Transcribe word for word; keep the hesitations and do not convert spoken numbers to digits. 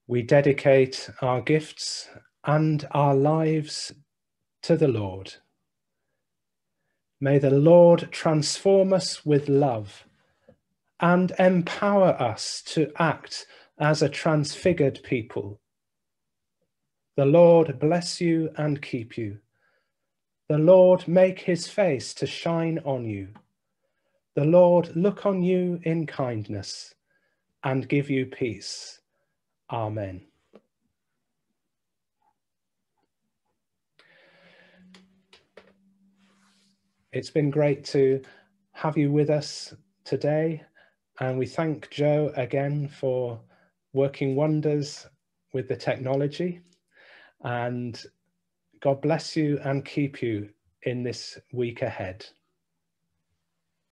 We dedicate our gifts and our lives to the Lord. May the Lord transform us with love and empower us to act as a transfigured people. The Lord bless you and keep you. The Lord make his face to shine on you. The Lord look on you in kindness and give you peace. Amen. It's been great to have you with us today, and we thank Joe again for working wonders with the technology, and God bless you and keep you in this week ahead.